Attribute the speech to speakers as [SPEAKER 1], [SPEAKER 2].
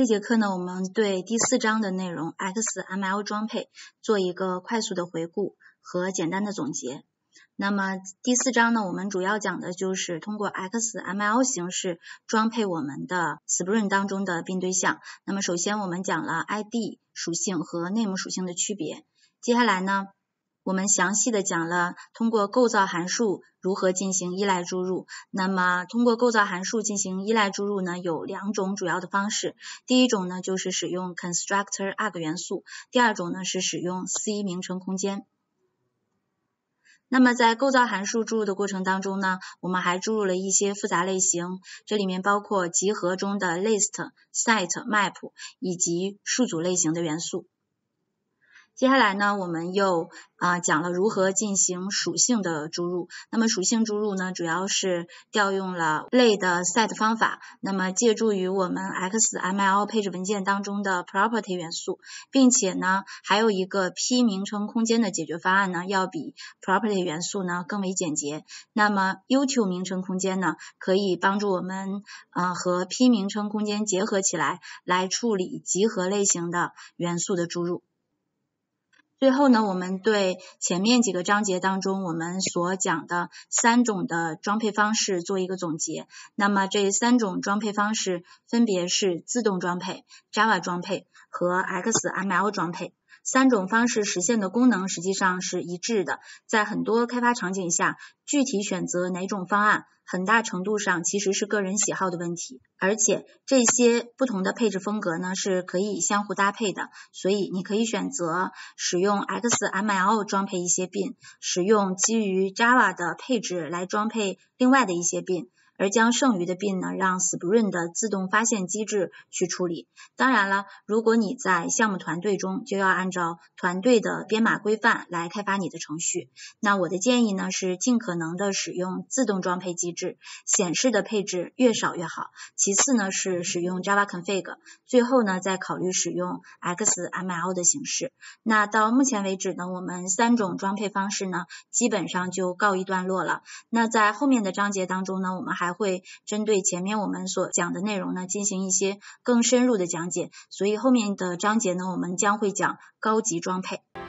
[SPEAKER 1] 这节课呢，我们对第4章的内容 XML 装配做一个快速的回顾和简单的总结。那么第4章呢，我们主要讲的就是通过 XML 形式装配我们的 Spring 当中的bin对象。那么首先我们讲了 ID 属性和 name 属性的区别。接下来呢，我们详细的讲了通过构造函数如何进行依赖注入。那么通过构造函数进行依赖注入呢，有2种主要的方式。第一种呢，就是使用 constructor arg 元素，第二种呢是使用 C 名称空间。那么在构造函数注入的过程当中呢，我们还注入了一些复杂类型，这里面包括集合中的 list、set、map 以及数组类型的元素。接下来呢，我们又讲了如何进行属性的注入。那么属性注入呢，主要是调用了类的 set 方法，那么借助于我们 XML 配置文件当中的 property 元素，并且呢，还有一个 P 名称空间的解决方案呢，要比 property 元素呢更为简洁。那么 util 名称空间呢，可以帮助我们和 P 名称空间结合起来，来处理集合类型的元素的注入。最后呢，我们对前面几个章节当中我们所讲的3种的装配方式做一个总结。那么这3种装配方式分别是自动装配、Java 装配和 XML 装配。3种方式实现的功能实际上是一致的，在很多开发场景下，具体选择哪种方案，很大程度上其实是个人喜好的问题，而且这些不同的配置风格呢是可以相互搭配的，所以你可以选择使用 XML 装配一些bin，使用基于 Java 的配置来装配另外的一些bin，而将剩余的bin呢，让 Spring 的自动发现机制去处理。当然了，如果你在项目团队中，就要按照团队的编码规范来开发你的程序。那我的建议呢，是尽可能的使用自动装配机制，显示的配置越少越好。其次呢，是使用 Java config， 最后呢，再考虑使用 XML 的形式。那到目前为止呢，我们3种装配方式呢，基本上就告一段落了。那在后面的章节当中呢，我们还会针对前面我们所讲的内容呢，进行一些更深入的讲解，所以后面的章节呢，我们将会讲高级装配。